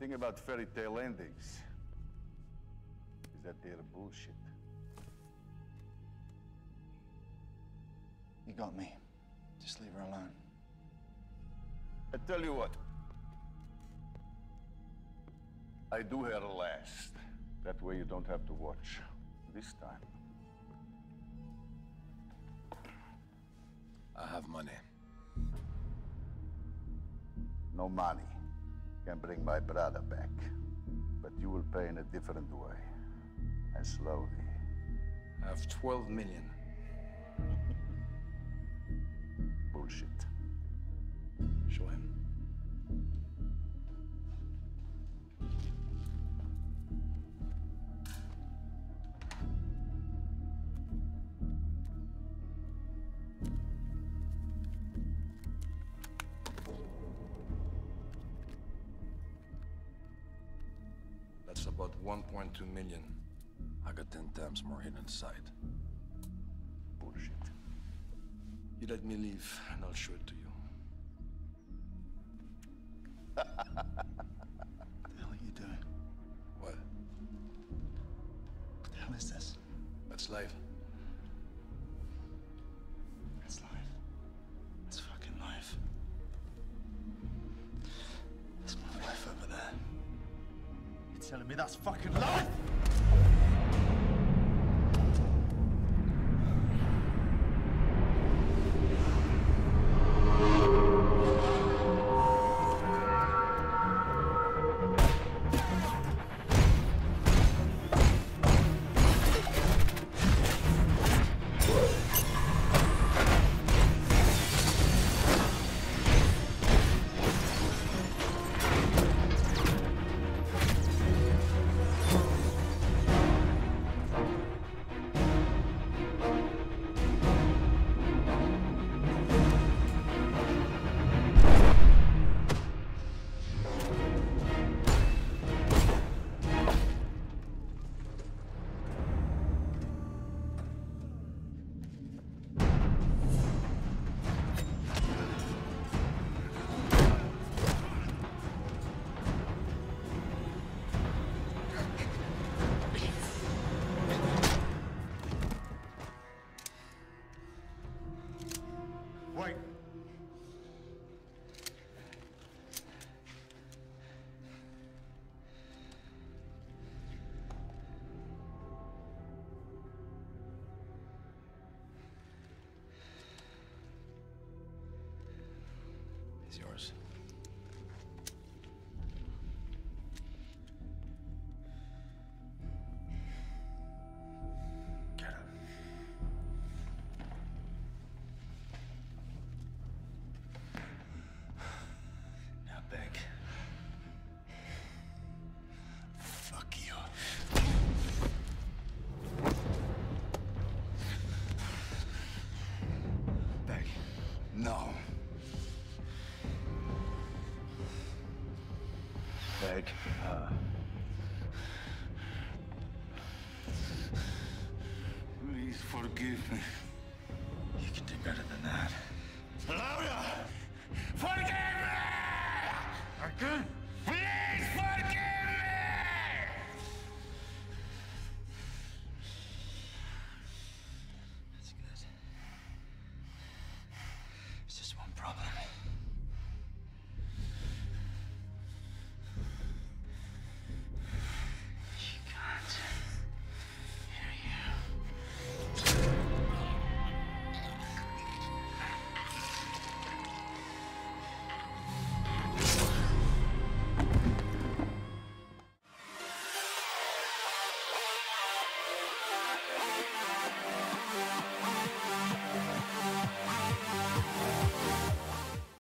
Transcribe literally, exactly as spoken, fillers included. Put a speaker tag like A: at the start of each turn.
A: thing about fairy tale endings is that they're bullshit.
B: You got me. Just leave her alone.
A: I tell you what. I do her last. That way you don't have to watch. This time.
C: I have money.
A: No money can bring my brother back. But you will pay in a different way. And slowly.
C: I have twelve million.
A: Bullshit.
C: Show him. That's about one point two million. I got ten times more hidden inside.
A: Bullshit.
C: You let me leave, and I'll show it to you.
B: What the hell are you doing?
C: What?
B: What the hell is this?
C: That's life.
B: That's life. That's fucking life. That's my life over there. You're telling me that's fucking life? Wait.
C: It's yours. Get it.
B: Now beg. Fuck you. Beg. No. Beg her. Please forgive me. You can do better than that. Laura! Forgive me! I can.